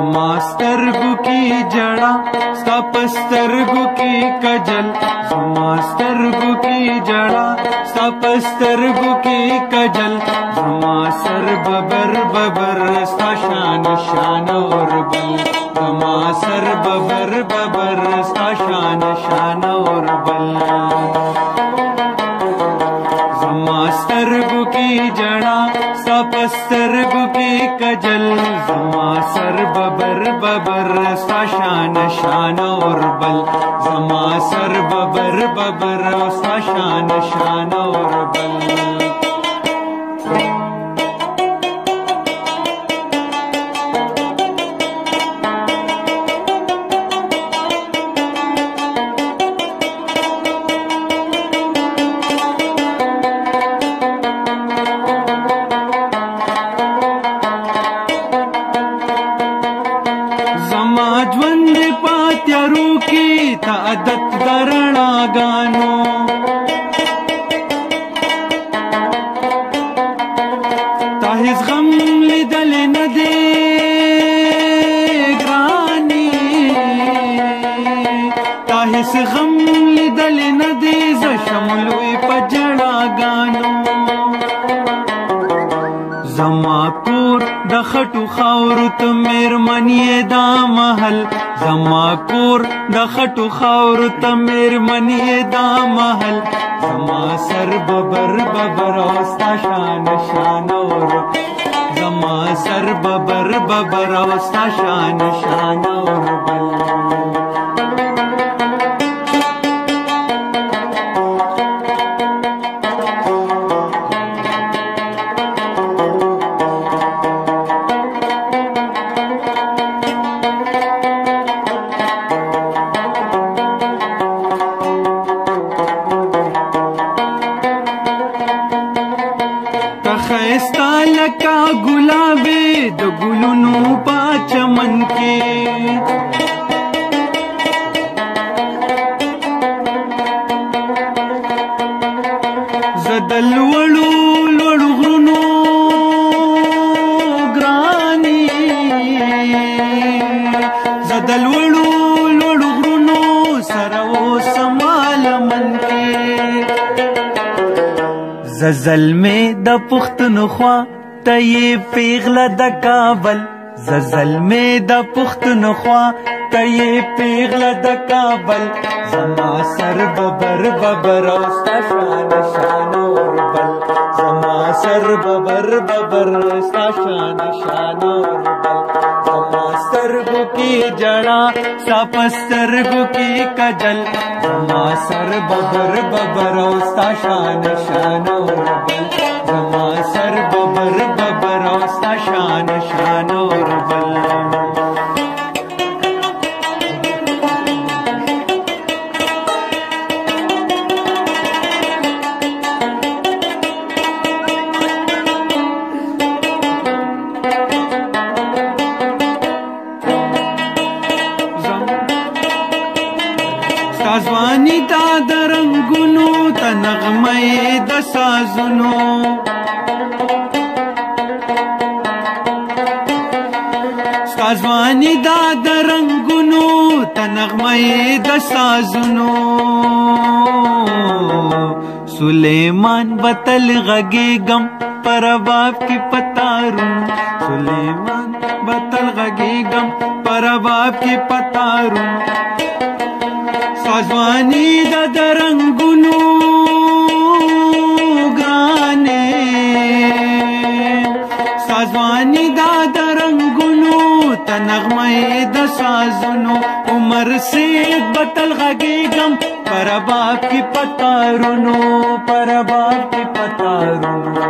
زما سترګو کې جړا ستا په سترګو کې کجل زما سترګو کې جړا ستا په سترګو کې کجل زما سر ببر ببر ستا شان شان اور بل زما سر ببر ببر ستا شان شان اور بل زما سترګو کې جړا ستا په سترګو کې کجل زما سر ببر ببر ستا شان شان اور بل زما سر ببر ببر ستا شان شان اور بل زما ژوند پاتیارو کې تا عادت درنا غانو تا هیڅ غم لیدل نه دی ګراني تا هیڅ غم لیدل نه دی ز شملوي پجړا غانو زما کور د خټو خاورو ته میرمنې دا محل زما کور د خټو خاورو ته میرمنې دا محل زما سر ببر ببر ستا شان شان اور زما سر ببر ببر ستا شان شان اور بل خیستا لکا گلابی د گلونو پا چمن کې زدل وړو لوړو غرونو ګراني زدل وړو لوړو غرونو سره وسمال من کې زلزل میں د پختونخوا ته یې پیغله د کابل زلزل میں د پختونخوا ته یې پیغله د کابل زما سر ببر ببر ستا شان شان اور بل زما سر ببر ببر ستا شان شان اور بل زما سترګو کې جړا ستا په سترګو کې کجل زما سر ببر ببر ستا شان شان اور بل زما سر ببر ببر ستا شان شان اور بل ځواني تا د رنګونو ته نغمې د سازونو ستا ځواني دا د رنګونو ته نغمې د سازونو سلیمان بتل غږېږم پر باب کې پتارونو سلیمان بتل غږېږم پر باب کې پتارونو سازوانی دا درنگونو گانے سازوانی دا درنگونو تنغمے دا سازونو عمر سید بطل غگیگم پر باب کی پتارونو پر باب کی پتارونو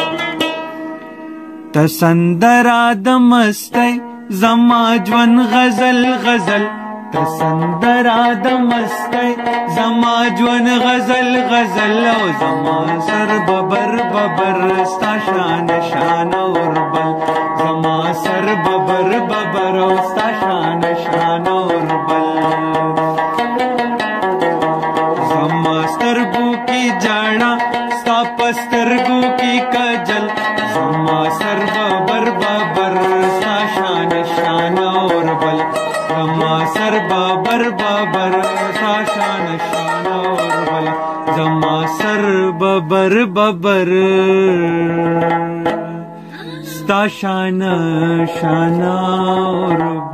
تسندرا دمستے زما جون غزل غزل تسندرا دمستے زما جون غزل غزل او زما سر ببر ببر ستا شان شان اور بل زما سر ببر ببر ستا شان شان اور بل زما سترګو کی جانا ستا پسترګو کی کجل زما سر ببر ببر ستا شان شان اور सर बाबर बाबर सा शान शान और बल जमा सर बबर बबर सा शान शान और